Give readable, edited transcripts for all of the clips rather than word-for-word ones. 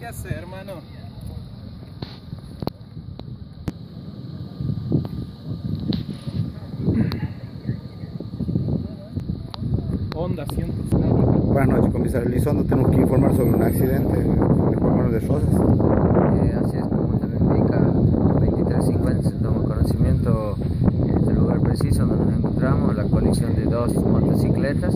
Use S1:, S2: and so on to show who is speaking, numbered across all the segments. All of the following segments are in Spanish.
S1: ¿Qué hace, hermano? Honda 107.
S2: Buenas noches, comisario Elizondo. Tenemos que informar sobre un accidente en el Juan de Rosas.
S3: Así es, como usted lo indica, 23:50 se toma conocimiento del lugar preciso donde nos encontramos, la colisión de dos motocicletas,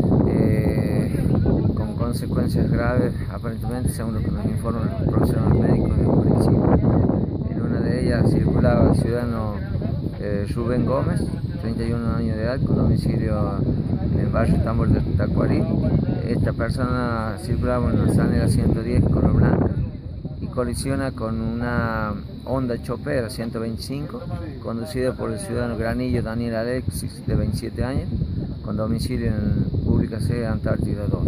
S3: con consecuencias graves, aparentemente, según lo que nos informan los profesionales médicos en un principio. En una de ellas circulaba el ciudadano Rubén Gómez, 31 años de edad, con domicilio en el barrio Tambor de Tacuarí. Esta persona circulaba en la Sanera 110 color blanca y colisiona con una Honda Chopper 125 conducida por el ciudadano Granillo Daniel Alexis, de 27 años, con domicilio en Pública C, Antártida 2.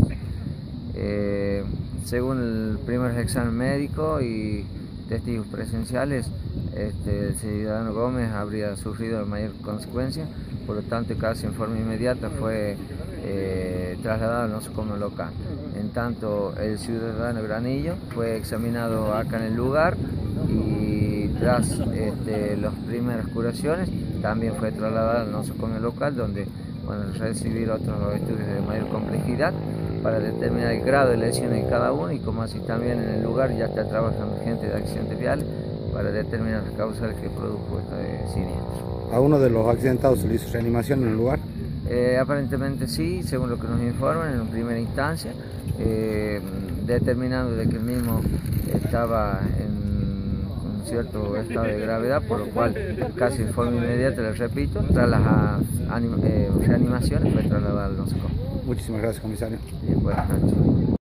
S3: Según el primer examen médico y testigos presenciales, el ciudadano Gómez habría sufrido mayor consecuencia, por lo tanto casi en forma inmediata fue trasladado al nosocomio local. En tanto, el ciudadano Granillo fue examinado acá en el lugar y tras las primeras curaciones también fue trasladado al nosocomio local, donde recibir otros estudios de mayor complejidad para determinar el grado de lesiones de cada uno, y como así también en el lugar ya está trabajando gente de accidentes viales para determinar las causas que produjo este siniestro.
S2: ¿A uno de los accidentados se le hizo reanimación en el lugar?
S3: Aparentemente sí, según lo que nos informan en primera instancia, determinando de que el mismo estaba en un cierto estado de gravedad, por lo cual casi de forma inmediata, les repito, tras las reanimaciones fue trasladado al nosocomio.
S2: Muchísimas gracias, comisario.
S3: Bien, buenas noches.